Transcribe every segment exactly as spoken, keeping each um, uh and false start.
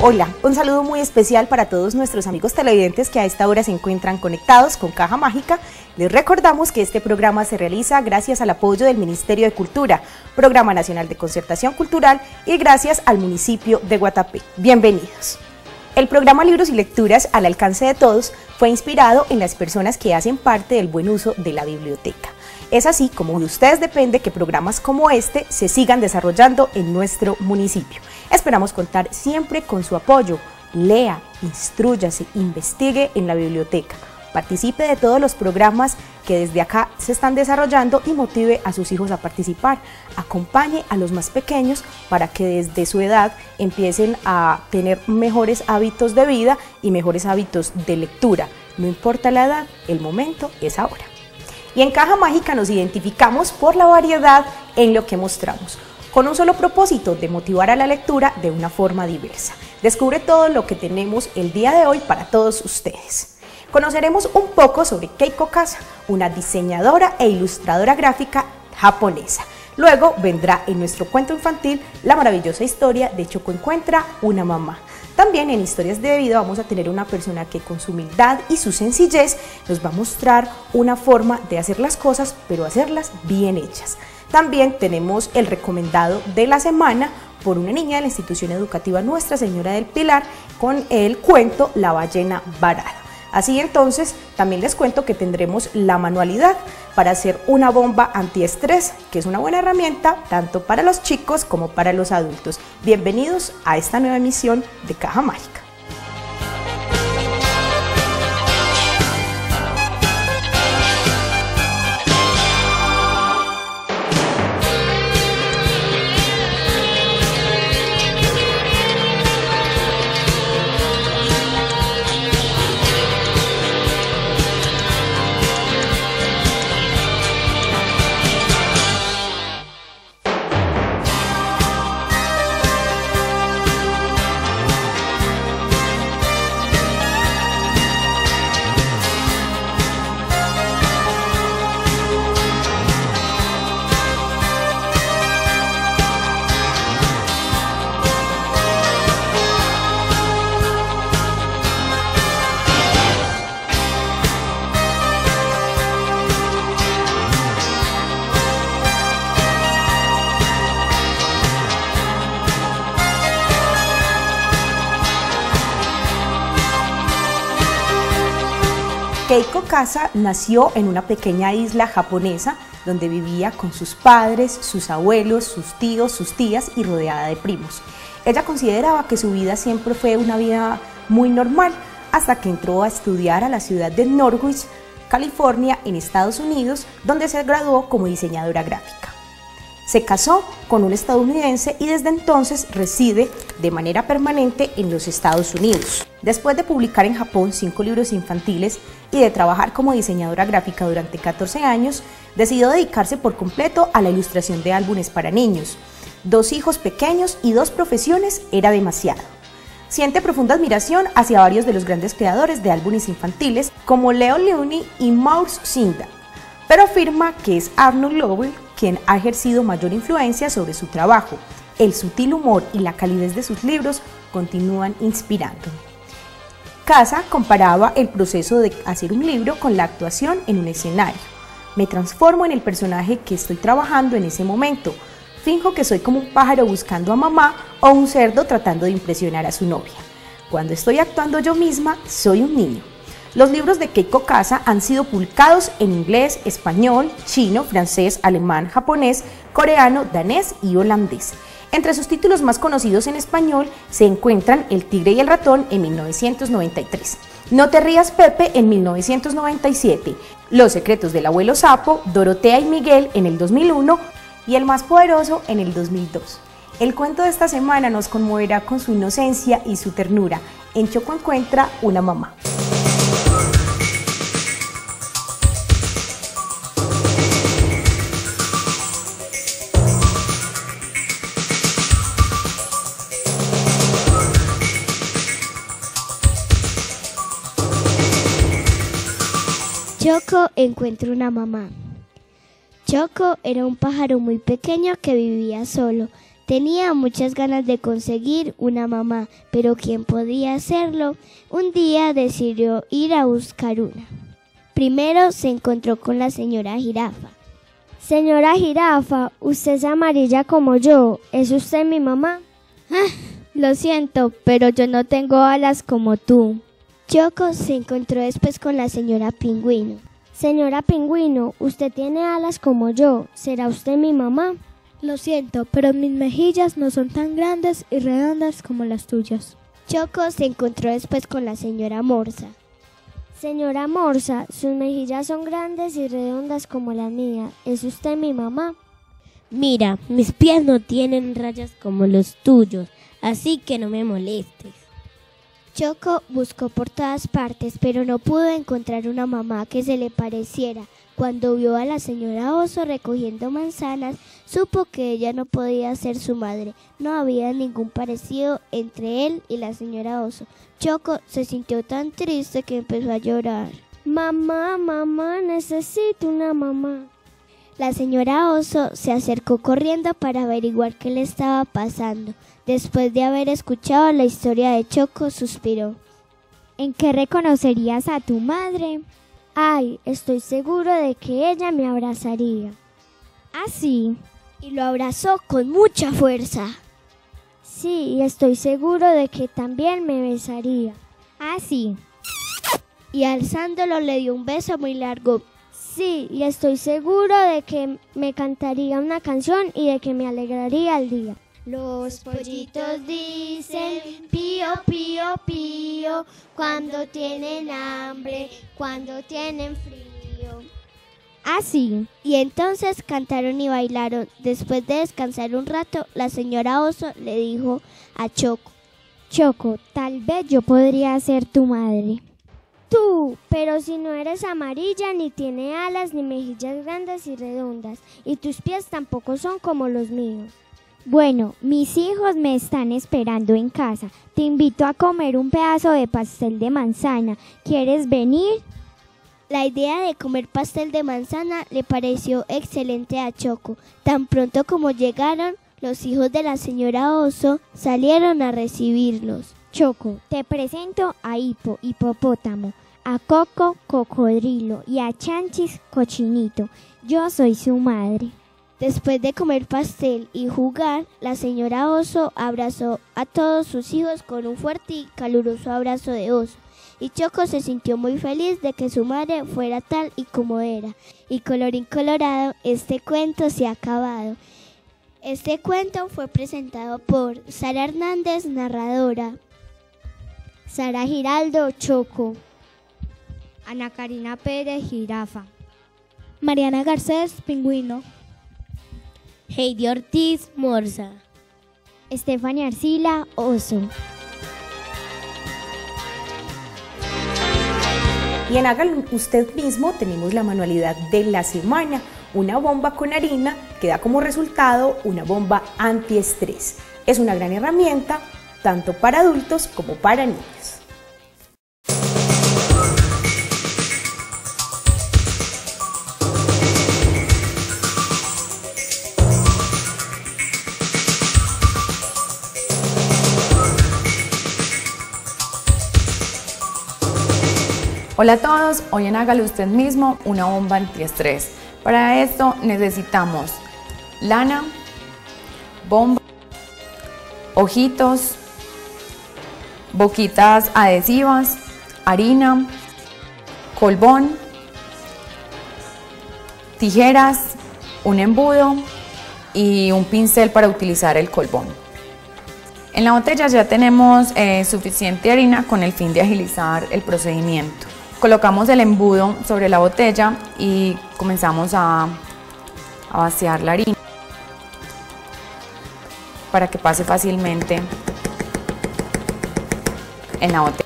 Hola, un saludo muy especial para todos nuestros amigos televidentes que a esta hora se encuentran conectados con Caja Mágica. Les recordamos que este programa se realiza gracias al apoyo del Ministerio de Cultura, Programa Nacional de Concertación Cultural y gracias al municipio de Guatapé. Bienvenidos. El programa Libros y Lecturas al alcance de todos fue inspirado en las personas que hacen parte del buen uso de la biblioteca. Es así como de ustedes depende que programas como este se sigan desarrollando en nuestro municipio. Esperamos contar siempre con su apoyo. Lea, instrúyase, investigue en la biblioteca. Participe de todos los programas que desde acá se están desarrollando y motive a sus hijos a participar. Acompañe a los más pequeños para que desde su edad empiecen a tener mejores hábitos de vida y mejores hábitos de lectura. No importa la edad, el momento es ahora. Y en Caja Mágica nos identificamos por la variedad en lo que mostramos, con un solo propósito de motivar a la lectura de una forma diversa. Descubre todo lo que tenemos el día de hoy para todos ustedes. Conoceremos un poco sobre Keiko Kasa, una diseñadora e ilustradora gráfica japonesa. Luego vendrá en nuestro cuento infantil la maravillosa historia de Choco encuentra una mamá. También en Historias de Vida vamos a tener una persona que con su humildad y su sencillez nos va a mostrar una forma de hacer las cosas, pero hacerlas bien hechas. También tenemos el recomendado de la semana por una niña de la institución educativa Nuestra Señora del Pilar con el cuento La ballena varada. Así entonces, también les cuento que tendremos la manualidad para hacer una bomba antiestrés, que es una buena herramienta tanto para los chicos como para los adultos. Bienvenidos a esta nueva emisión de Caja Mágica. Keiko Kasa nació en una pequeña isla japonesa donde vivía con sus padres, sus abuelos, sus tíos, sus tías y rodeada de primos. Ella consideraba que su vida siempre fue una vida muy normal hasta que entró a estudiar a la ciudad de Norwich, California, en Estados Unidos, donde se graduó como diseñadora gráfica. Se casó con un estadounidense y desde entonces reside de manera permanente en los Estados Unidos. Después de publicar en Japón cinco libros infantiles y de trabajar como diseñadora gráfica durante catorce años, decidió dedicarse por completo a la ilustración de álbumes para niños. Dos hijos pequeños y dos profesiones era demasiado. Siente profunda admiración hacia varios de los grandes creadores de álbumes infantiles como Leo Lionni y Maurice Sendak, pero afirma que es Arnold Lowell quien ha ejercido mayor influencia sobre su trabajo. El sutil humor y la calidez de sus libros continúan inspirándome. Kasa comparaba el proceso de hacer un libro con la actuación en un escenario. Me transformo en el personaje que estoy trabajando en ese momento. Finjo que soy como un pájaro buscando a mamá o un cerdo tratando de impresionar a su novia. Cuando estoy actuando yo misma, soy un niño. Los libros de Keiko Kasa han sido publicados en inglés, español, chino, francés, alemán, japonés, coreano, danés y holandés. Entre sus títulos más conocidos en español se encuentran El tigre y el ratón en mil novecientos noventa y tres, No te rías Pepe en mil novecientos noventa y siete, Los secretos del abuelo sapo, Dorotea y Miguel en el dos mil uno y El más poderoso en el dos mil dos. El cuento de esta semana nos conmoverá con su inocencia y su ternura. En Choco encuentra una mamá. Choco encuentra una mamá. Choco era un pájaro muy pequeño que vivía solo. Tenía muchas ganas de conseguir una mamá, pero ¿quién podía hacerlo? Un día decidió ir a buscar una. Primero se encontró con la señora Jirafa. Señora Jirafa, usted es amarilla como yo. ¿Es usted mi mamá? Ah, lo siento, pero yo no tengo alas como tú. Choco se encontró después con la señora Pingüino. Señora Pingüino, usted tiene alas como yo. ¿Será usted mi mamá? Lo siento, pero mis mejillas no son tan grandes y redondas como las tuyas. Choco se encontró después con la señora Morsa. Señora Morsa, sus mejillas son grandes y redondas como las mías. ¿Es usted mi mamá? Mira, mis pies no tienen rayas como los tuyos, así que no me molestes. Choco buscó por todas partes, pero no pudo encontrar una mamá que se le pareciera. Cuando vio a la señora Oso recogiendo manzanas, supo que ella no podía ser su madre. No había ningún parecido entre él y la señora Oso. Choco se sintió tan triste que empezó a llorar. Mamá, mamá, necesito una mamá. La señora Oso se acercó corriendo para averiguar qué le estaba pasando. Después de haber escuchado la historia de Choco, suspiró. ¿En qué reconocerías a tu madre? Ay, estoy seguro de que ella me abrazaría. ¿Ah, sí? Y lo abrazó con mucha fuerza. Sí, y estoy seguro de que también me besaría. ¿Ah, sí? Y alzándolo le dio un beso muy largo. Sí, y estoy seguro de que me cantaría una canción y de que me alegraría el día. Los pollitos dicen pío, pío, pío, cuando tienen hambre, cuando tienen frío. Así, y entonces cantaron y bailaron. Después de descansar un rato, la señora Oso le dijo a Choco: Choco, tal vez yo podría ser tu madre. Tú, pero si no eres amarilla, ni tiene alas, ni mejillas grandes y redondas, y tus pies tampoco son como los míos. Bueno, mis hijos me están esperando en casa. Te invito a comer un pedazo de pastel de manzana. ¿Quieres venir? La idea de comer pastel de manzana le pareció excelente a Choco. Tan pronto como llegaron, los hijos de la señora Oso salieron a recibirlos. Choco, te presento a Hipo, hipopótamo, a Coco, cocodrilo, y a Chanchis, cochinito. Yo soy su madre. Después de comer pastel y jugar, la señora Oso abrazó a todos sus hijos con un fuerte y caluroso abrazo de oso. Y Choco se sintió muy feliz de que su madre fuera tal y como era. Y colorín colorado, este cuento se ha acabado. Este cuento fue presentado por Sara Hernández, narradora. Sara Giraldo, Choco. Ana Karina Pérez, Jirafa. Mariana Garcés, Pingüino. Heidi Ortiz, Morsa. Estefania Arcila, Oso. Y en Hágalo Usted Mismo tenemos la manualidad de la semana, una bomba con harina que da como resultado una bomba antiestrés. Es una gran herramienta tanto para adultos como para niños. Hola a todos, hoy en Hágalo Usted Mismo una bomba antiestrés. Para esto necesitamos lana, bomba, ojitos, boquitas adhesivas, harina, colbón, tijeras, un embudo y un pincel para utilizar el colbón. En la botella ya tenemos eh, suficiente harina con el fin de agilizar el procedimiento. Colocamos el embudo sobre la botella y comenzamos a, a vaciar la harina para que pase fácilmente en la botella.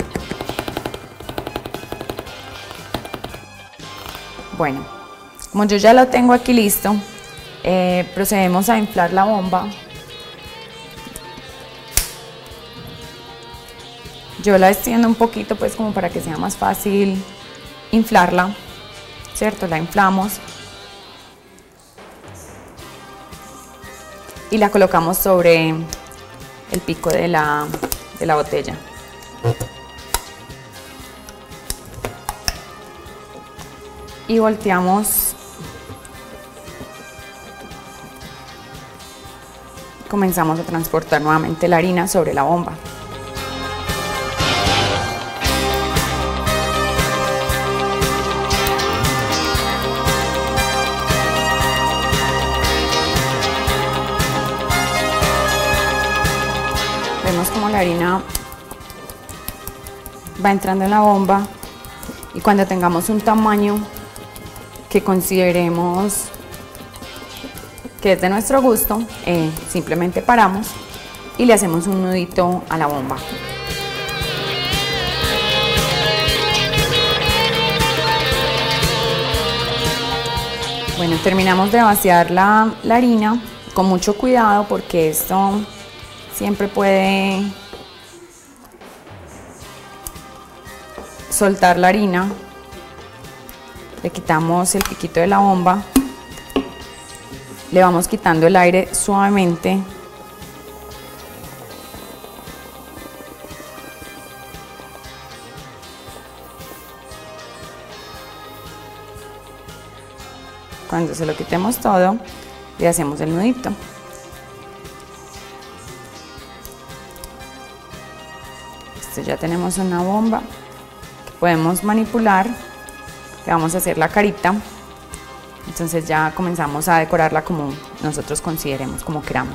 Bueno, como yo ya lo tengo aquí listo, eh, procedemos a inflar la bomba. Yo la extiendo un poquito pues como para que sea más fácil inflarla, ¿cierto? La inflamos. y la colocamos sobre el pico de la, de la botella. Y volteamos. Comenzamos a transportar nuevamente la harina sobre la bomba. Vemos como la harina va entrando en la bomba y cuando tengamos un tamaño que consideremos que es de nuestro gusto, eh, simplemente paramos y le hacemos un nudito a la bomba. Bueno, terminamos de vaciar la, la harina con mucho cuidado porque esto siempre puede soltar la harina. Le quitamos el piquito de la bomba, le vamos quitando el aire suavemente. Cuando se lo quitemos todo, le hacemos el nudito. Esto ya tenemos una bomba que podemos manipular. Le vamos a hacer la carita. Entonces ya comenzamos a decorarla como nosotros consideremos, como queramos.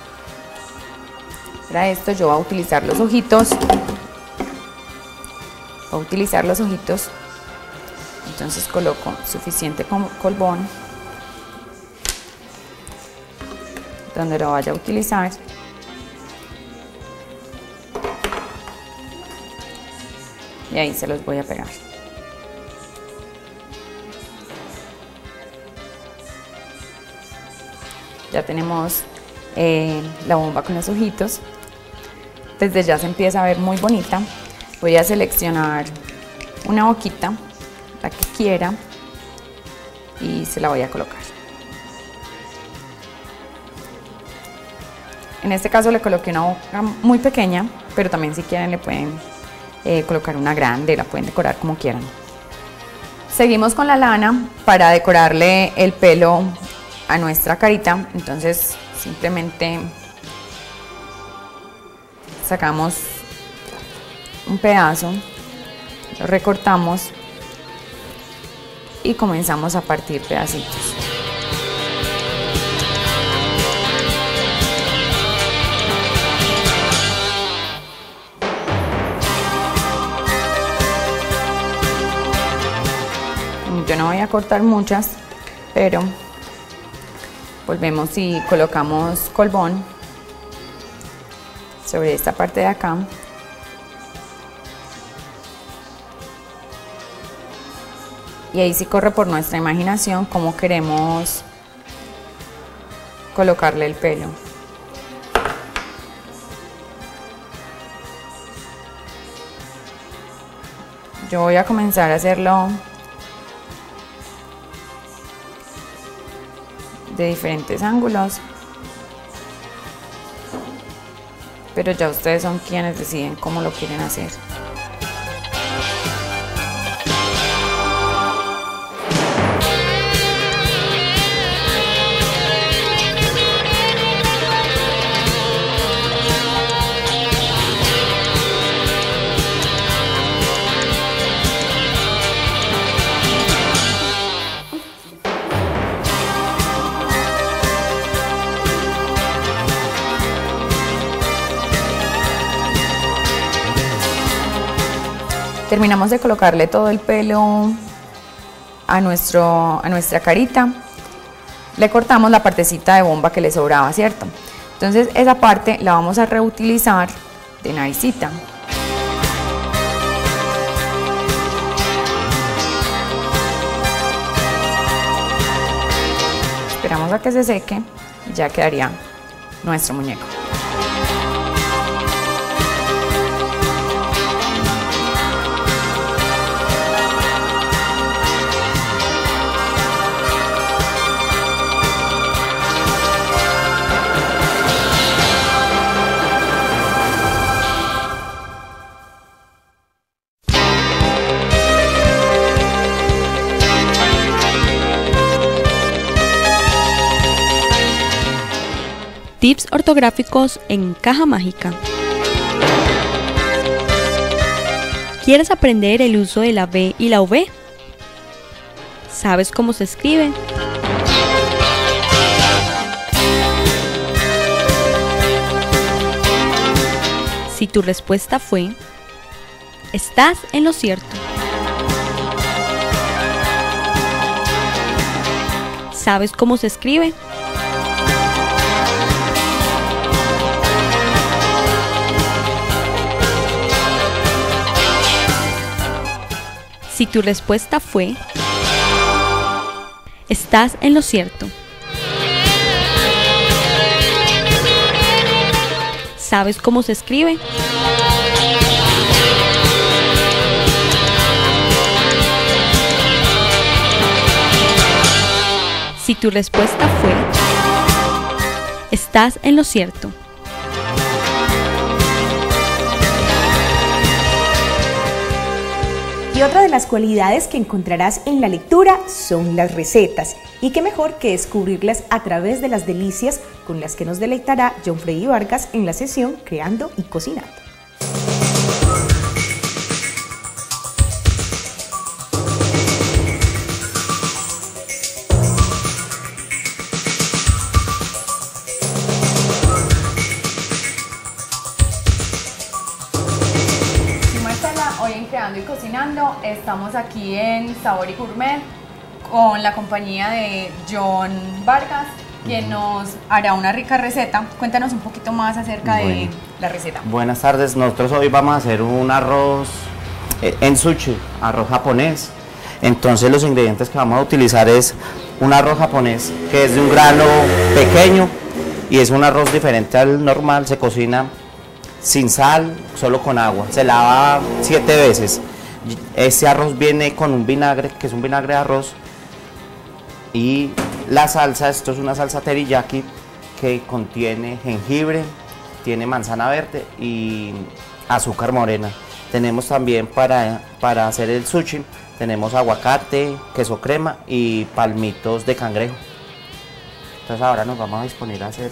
Para esto yo voy a utilizar los ojitos. Voy a utilizar los ojitos. Entonces coloco suficiente colbón donde lo vaya a utilizar. Y ahí se los voy a pegar. Ya tenemos eh, la bomba con los ojitos. Desde ya se empieza a ver muy bonita. Voy a seleccionar una boquita, la que quiera, y se la voy a colocar. En este caso le coloqué una boca muy pequeña, pero también si quieren le pueden eh, colocar una grande, la pueden decorar como quieran. Seguimos con la lana para decorarle el pelo a nuestra carita. Entonces simplemente sacamos un pedazo, lo recortamos y comenzamos a partir pedacitos. Yo no voy a cortar muchas, pero volvemos y colocamos colbón sobre esta parte de acá. Y ahí sí corre por nuestra imaginación cómo queremos colocarle el pelo. Yo voy a comenzar a hacerlo de diferentes ángulos, pero ya ustedes son quienes deciden cómo lo quieren hacer. Terminamos de colocarle todo el pelo a, nuestro, a nuestra carita. Le cortamos la partecita de bomba que le sobraba, ¿cierto? Entonces esa parte la vamos a reutilizar de naricita. Esperamos a que se seque y ya quedaría nuestro muñeco. Tips ortográficos en Caja Mágica. ¿Quieres aprender el uso de la B y la V? ¿Sabes cómo se escribe? Si tu respuesta fue, estás en lo cierto. ¿Sabes cómo se escribe? Si tu respuesta fue, estás en lo cierto. ¿Sabes cómo se escribe? Si tu respuesta fue, estás en lo cierto. Y otra de las cualidades que encontrarás en la lectura son las recetas. Y qué mejor que descubrirlas a través de las delicias con las que nos deleitará John Freddy Vargas en la sesión Creando y Cocinando. Creando y Cocinando, estamos aquí en Sabor y Gourmet con la compañía de John Vargas, quien nos hará una rica receta. Cuéntanos un poquito más acerca bueno, de la receta. Buenas tardes, nosotros hoy vamos a hacer un arroz eh, en sushi, arroz japonés. Entonces los ingredientes que vamos a utilizar es un arroz japonés que es de un grano pequeño y es un arroz diferente al normal, se cocina sin sal, solo con agua, se lava siete veces. Este arroz viene con un vinagre, que es un vinagre de arroz, y la salsa, esto es una salsa teriyaki que contiene jengibre, tiene manzana verde y azúcar morena. Tenemos también para, para hacer el sushi, tenemos aguacate, queso crema y palmitos de cangrejo. Entonces ahora nos vamos a disponer a hacer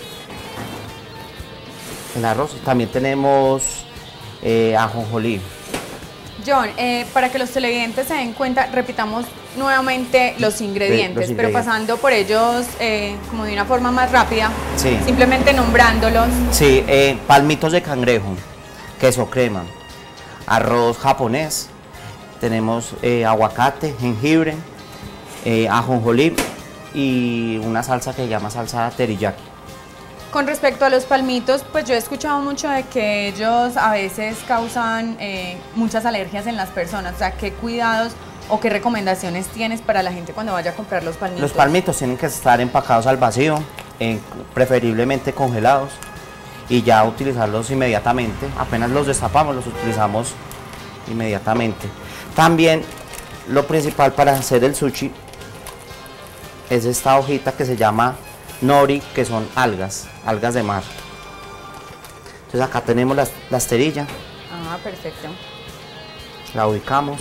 el arroz. También tenemos eh, ajonjolí. John, eh, para que los televidentes se den cuenta, repitamos nuevamente los ingredientes, los ingredientes. Pero pasando por ellos eh, como de una forma más rápida, sí. Simplemente nombrándolos. Sí, eh, palmitos de cangrejo, queso crema, arroz japonés, tenemos eh, aguacate, jengibre, eh, ajonjolí y una salsa que se llama salsa teriyaki. Con respecto a los palmitos, pues yo he escuchado mucho de que ellos a veces causan eh, muchas alergias en las personas. O sea, ¿qué cuidados o qué recomendaciones tienes para la gente cuando vaya a comprar los palmitos? Los palmitos tienen que estar empacados al vacío, eh, preferiblemente congelados, y ya utilizarlos inmediatamente. Apenas los destapamos, los utilizamos inmediatamente. También lo principal para hacer el sushi es esta hojita que se llama nori, que son algas, algas de mar. Entonces acá tenemos la, la esterilla. Ah, perfecto. La ubicamos.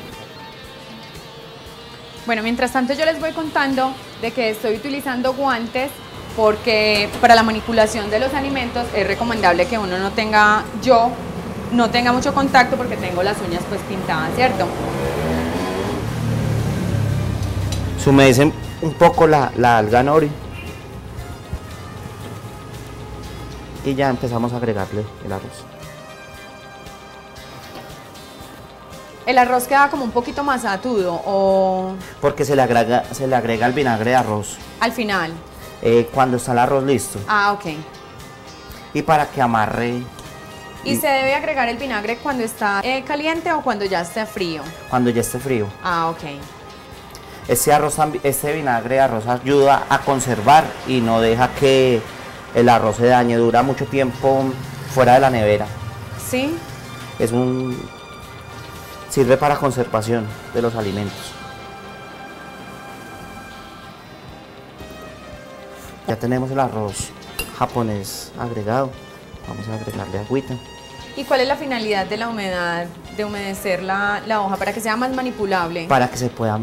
Bueno, mientras tanto yo les voy contando de que estoy utilizando guantes porque para la manipulación de los alimentos es recomendable que uno no tenga, yo no tenga mucho contacto porque tengo las uñas pues pintadas, ¿cierto? Sumedecen un poco la, la alga nori. Y ya empezamos a agregarle el arroz. ¿El arroz queda como un poquito más atudo o...? Porque se le agrega, se le agrega el vinagre de arroz. ¿Al final? Eh, cuando está el arroz listo. Ah, ok. Y para que amarre... ¿Y, ¿Y se debe agregar el vinagre cuando está eh, caliente o cuando ya esté frío? Cuando ya esté frío. Ah, ok. Este, arroz, este vinagre de arroz ayuda a conservar y no deja que el arroz se dañe, dura mucho tiempo fuera de la nevera. Sí. Es un... sirve para conservación de los alimentos. Ya tenemos el arroz japonés agregado. Vamos a agregarle agüita. ¿Y cuál es la finalidad de la humedad, de humedecer la, la hoja para que sea más manipulable? Para que se pueda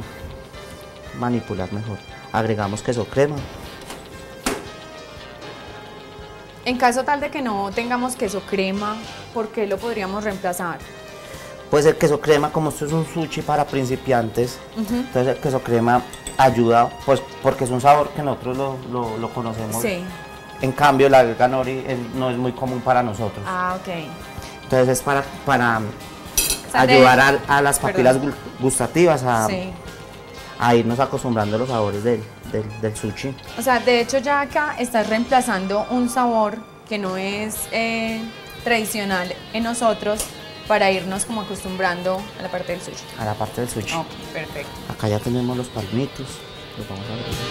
manipular mejor. Agregamos queso crema. En caso tal de que no tengamos queso crema, ¿por qué lo podríamos reemplazar? Pues el queso crema, como esto es un sushi para principiantes, uh-huh. entonces el queso crema ayuda, pues porque es un sabor que nosotros lo, lo, lo conocemos. Sí. En cambio, la alga nori no es muy común para nosotros. Ah, ok. Entonces es para, para ayudar a, a las papilas Perdón. gustativas a, sí. a irnos acostumbrando a los sabores del, del, del sushi. O sea, de hecho ya acá estás reemplazando un sabor que no es eh, tradicional en nosotros para irnos como acostumbrando a la parte del sushi. A la parte del sushi. Ok, perfecto. Acá ya tenemos los palmitos. Los vamos a abrir.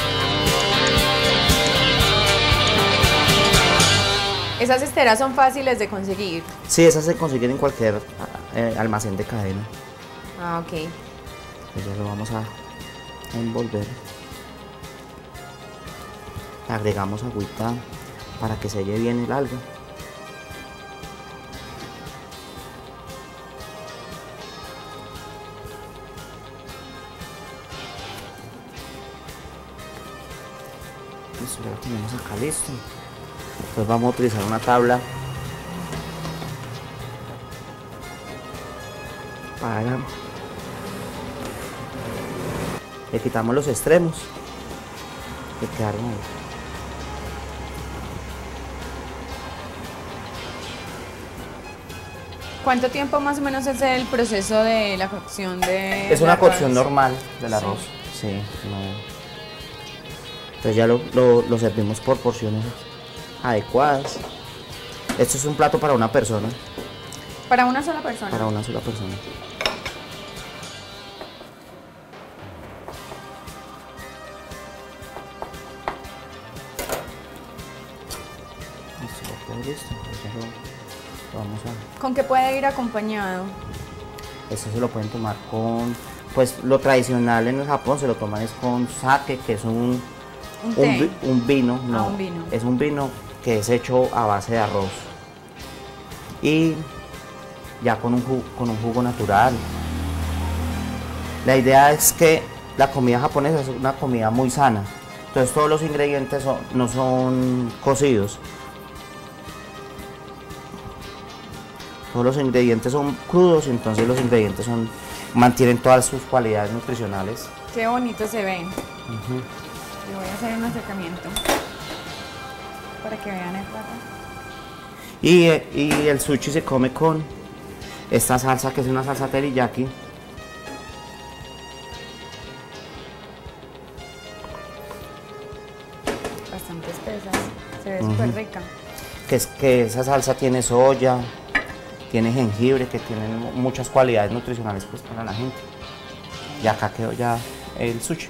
¿Esas esteras son fáciles de conseguir? Sí, esas se consiguen en cualquier eh, almacén de cadena. Ah, ok. Pues ya lo vamos a envolver. Agregamos agüita para que selle bien el alga. Listo, ya lo tenemos acá listo. Entonces vamos a utilizar una tabla para, le quitamos los extremos que quedaron ahí. ¿Cuánto tiempo más o menos es el proceso de la cocción de Es una cocción normal del arroz, sí. sí no. Entonces ya lo, lo, lo servimos por porciones adecuadas. Esto es un plato para una persona. ¿Para una sola persona? Para una sola persona. Listo, ya quedó listo. Ya lo, lo vamos a... ¿Con qué puede ir acompañado? Esto se lo pueden tomar con... Pues lo tradicional en el Japón se lo toman es con sake, que es un... Un, un, un vino, no, ah, un vino. Es un vino que es hecho a base de arroz y ya con un, jugo, con un jugo natural. La idea es que la comida japonesa es una comida muy sana, entonces todos los ingredientes son, no son cocidos, todos los ingredientes son crudos, entonces los ingredientes son, mantienen todas sus cualidades nutricionales. Qué bonito se ven. Uh-huh. Le voy a hacer un acercamiento para que vean el plato. Y, y el sushi se come con esta salsa, que es una salsa teriyaki. Bastante espesa, se ve uh-huh. súper rica. Que, es, que esa salsa tiene soya, tiene jengibre, que tienen muchas cualidades nutricionales pues, para la gente. Y acá quedó ya el sushi.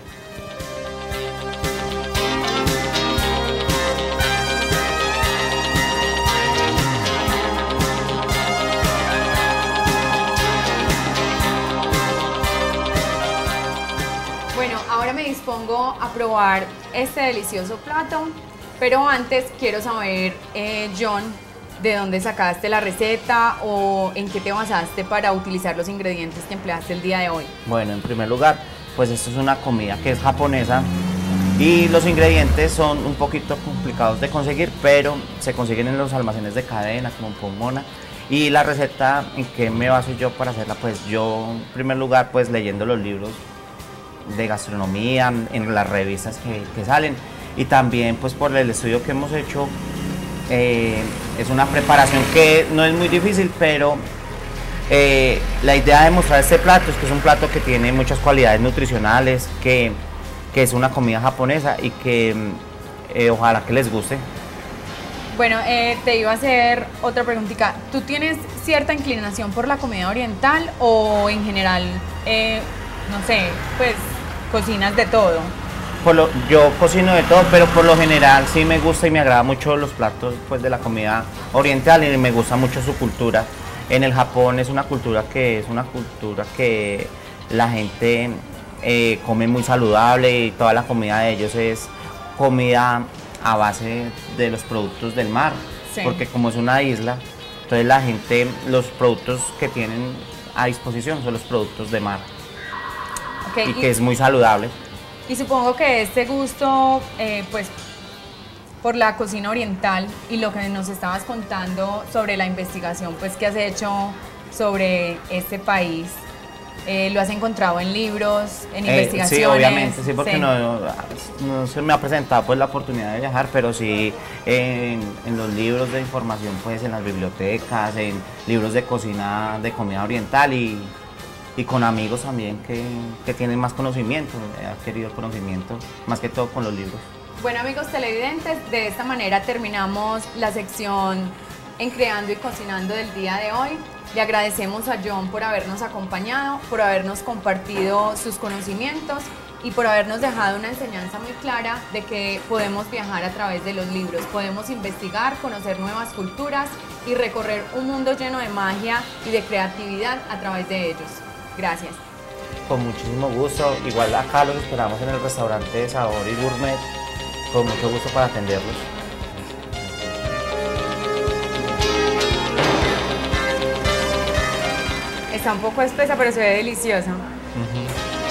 Dispongo a probar este delicioso plato, pero antes quiero saber, eh, John, ¿de dónde sacaste la receta o en qué te basaste para utilizar los ingredientes que empleaste el día de hoy? Bueno, en primer lugar, pues esto es una comida que es japonesa y los ingredientes son un poquito complicados de conseguir, pero se consiguen en los almacenes de cadena como Pomona. Y la receta, ¿en qué me baso yo para hacerla? Pues yo, en primer lugar, pues leyendo los libros de gastronomía, en las revistas que, que salen, y también pues por el estudio que hemos hecho, eh, es una preparación que no es muy difícil, pero eh, la idea de mostrar este plato es que es un plato que tiene muchas cualidades nutricionales, que, que es una comida japonesa y que eh, ojalá que les guste. Bueno, eh, te iba a hacer otra preguntita. ¿Tú tienes cierta inclinación por la comida oriental o en general, eh, no sé, pues cocinas de todo? Por lo, yo cocino de todo, pero por lo general sí me gusta y me agrada mucho los platos pues, de la comida oriental y me gusta mucho su cultura. En el Japón es una cultura que es una cultura que la gente eh, come muy saludable y toda la comida de ellos es comida a base de los productos del mar, sí. Porque como es una isla, entonces la gente, los productos que tienen a disposición son los productos de mar. Okay, y, y que es muy saludable. Y supongo que este gusto, eh, pues, por la cocina oriental y lo que nos estabas contando sobre la investigación pues, que has hecho sobre este país. Eh, ¿Lo has encontrado en libros, en eh, investigaciones? Sí, obviamente, sí, porque sí. No, no se me ha presentado pues, la oportunidad de viajar, pero sí en, en los libros de información, pues en las bibliotecas, en libros de cocina, de comida oriental y, y con amigos también que, que tienen más conocimiento, he adquirido el conocimiento, más que todo con los libros. Bueno, amigos televidentes, de esta manera terminamos la sección en Creando y Cocinando del día de hoy. Le agradecemos a John por habernos acompañado, por habernos compartido sus conocimientos y por habernos dejado una enseñanza muy clara de que podemos viajar a través de los libros, podemos investigar, conocer nuevas culturas y recorrer un mundo lleno de magia y de creatividad a través de ellos. Gracias. Con muchísimo gusto, igual acá los esperamos en el restaurante de Sabor y Gourmet, con mucho gusto para atenderlos. Está un poco espesa, pero se ve deliciosa. Uh-huh.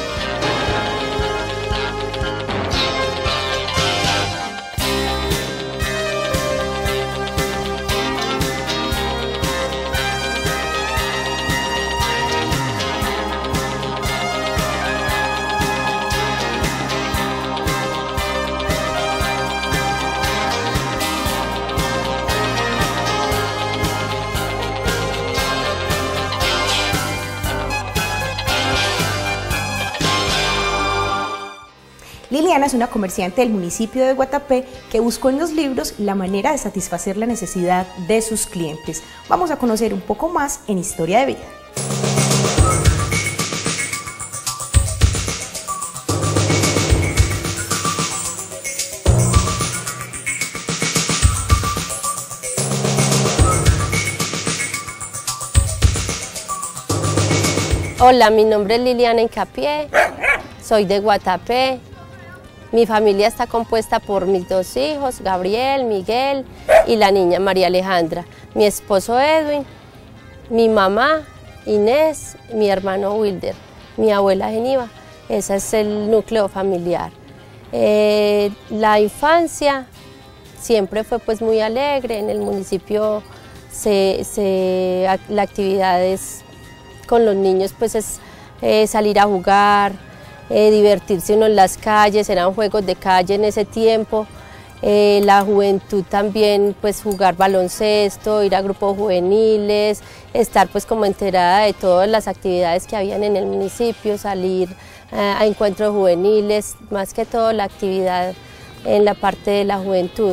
Liliana es una comerciante del municipio de Guatapé que buscó en los libros la manera de satisfacer la necesidad de sus clientes. Vamos a conocer un poco más en Historia de Vida. Hola, mi nombre es Liliana Incapié, soy de Guatapé. Mi familia está compuesta por mis dos hijos, Gabriel, Miguel y la niña María Alejandra, mi esposo Edwin, mi mamá Inés, mi hermano Wilder, mi abuela Geniva. Ese es el núcleo familiar. Eh, la infancia siempre fue pues muy alegre, en el municipio se, se, la actividad es, con los niños pues es eh, salir a jugar, Eh, divertirse uno en las calles, eran juegos de calle en ese tiempo, eh, la juventud también, pues jugar baloncesto, ir a grupos juveniles, estar pues como enterada de todas las actividades que habían en el municipio, salir eh, a encuentros juveniles, más que todo la actividad en la parte de la juventud.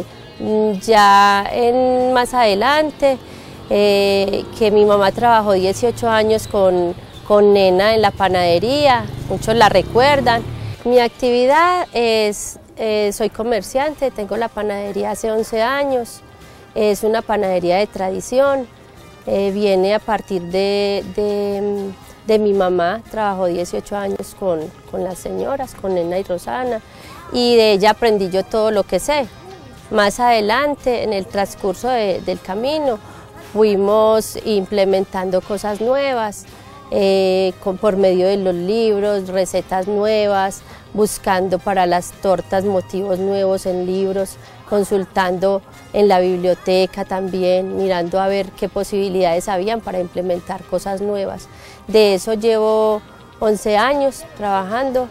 Ya en, más adelante, eh, que mi mamá trabajó dieciocho años con con Nena en la panadería, muchos la recuerdan. Mi actividad es, eh, soy comerciante, tengo la panadería hace once años, es una panadería de tradición, eh, viene a partir de, de, de mi mamá, trabajó dieciocho años con, con las señoras, con Nena y Rosana, y de ella aprendí yo todo lo que sé. Más adelante, en el transcurso de, del camino, fuimos implementando cosas nuevas, Eh, con, por medio de los libros, recetas nuevas, buscando para las tortas motivos nuevos en libros, consultando en la biblioteca también, mirando a ver qué posibilidades habían para implementar cosas nuevas. De eso llevo once años trabajando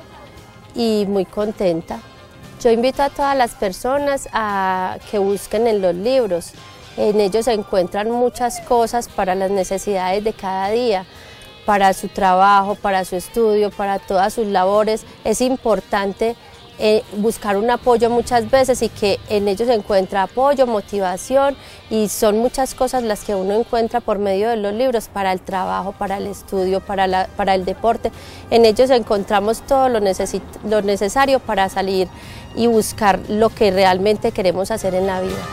y muy contenta. Yo invito a todas las personas a que busquen en los libros, en ellos se encuentran muchas cosas para las necesidades de cada día, para su trabajo, para su estudio, para todas sus labores. Es importante eh, buscar un apoyo muchas veces y que en ellos se encuentra apoyo, motivación y son muchas cosas las que uno encuentra por medio de los libros para el trabajo, para el estudio, para, la, para el deporte. En ellos encontramos todo lo, lo necesario para salir y buscar lo que realmente queremos hacer en la vida.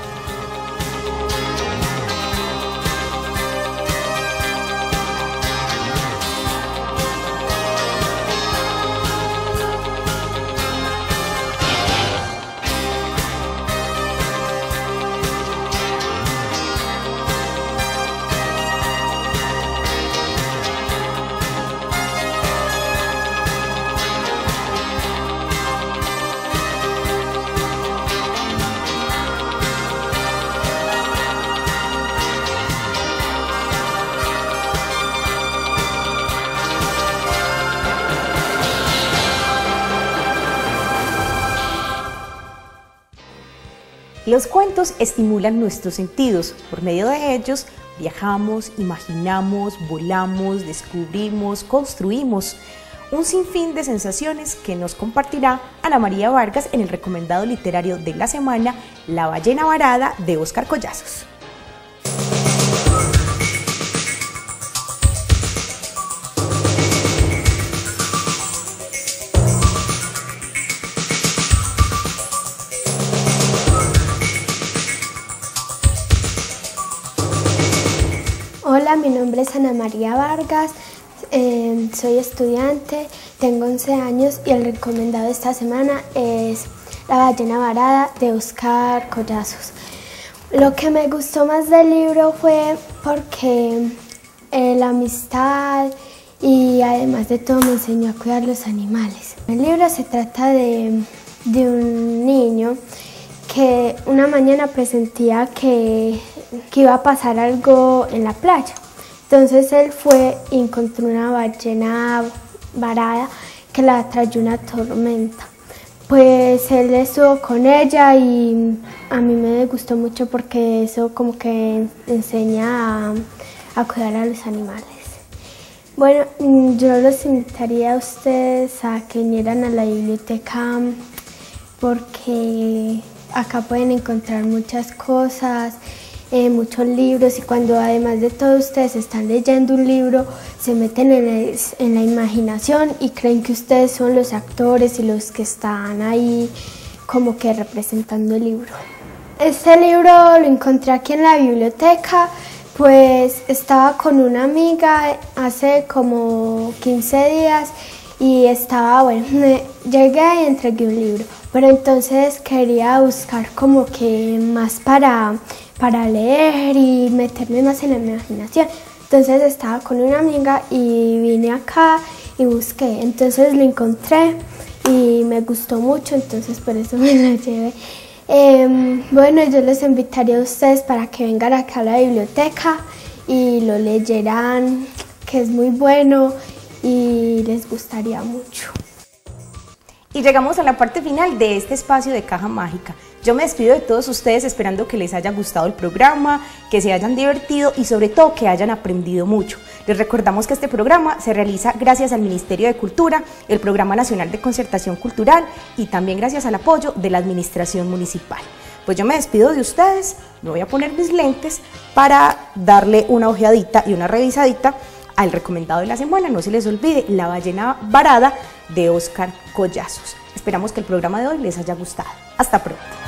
Los cuentos estimulan nuestros sentidos. Por medio de ellos viajamos, imaginamos, volamos, descubrimos, construimos. Un sinfín de sensaciones que nos compartirá Ana María Vargas en el recomendado literario de la semana, La ballena varada, de Óscar Collazos. Hola, mi nombre es Ana María Vargas, eh, soy estudiante, tengo once años y el recomendado de esta semana es La ballena varada, de Óscar Collazos. Lo que me gustó más del libro fue porque eh, la amistad y además de todo me enseñó a cuidar los animales. El libro se trata de, de un niño que una mañana presentía que, que iba a pasar algo en la playa. Entonces él fue y encontró una ballena varada que la trayó una tormenta. Pues él estuvo con ella y a mí me gustó mucho porque eso como que enseña a, a cuidar a los animales. Bueno, yo los invitaría a ustedes a que vinieran a la biblioteca porque acá pueden encontrar muchas cosas, eh, muchos libros, y cuando además de todo ustedes están leyendo un libro, se meten en, el, en la imaginación y creen que ustedes son los actores y los que están ahí como que representando el libro. Este libro lo encontré aquí en la biblioteca, pues estaba con una amiga hace como quince días y estaba, bueno, llegué y entregué un libro, pero entonces quería buscar como que más para, para leer y meterme más en la imaginación. Entonces estaba con una amiga y vine acá y busqué, entonces lo encontré y me gustó mucho, entonces por eso me lo llevé. Eh, bueno, yo les invitaría a ustedes para que vengan acá a la biblioteca y lo leyeran, que es muy bueno y les gustaría mucho. Y llegamos a la parte final de este espacio de Caja Mágica. Yo me despido de todos ustedes esperando que les haya gustado el programa, que se hayan divertido y sobre todo que hayan aprendido mucho. Les recordamos que este programa se realiza gracias al Ministerio de Cultura, el Programa Nacional de Concertación Cultural y también gracias al apoyo de la Administración Municipal. Pues yo me despido de ustedes, me voy a poner mis lentes para darle una ojeadita y una revisadita al recomendado de la semana. No se les olvide La ballena varada, de Óscar Collazos. Esperamos que el programa de hoy les haya gustado. Hasta pronto.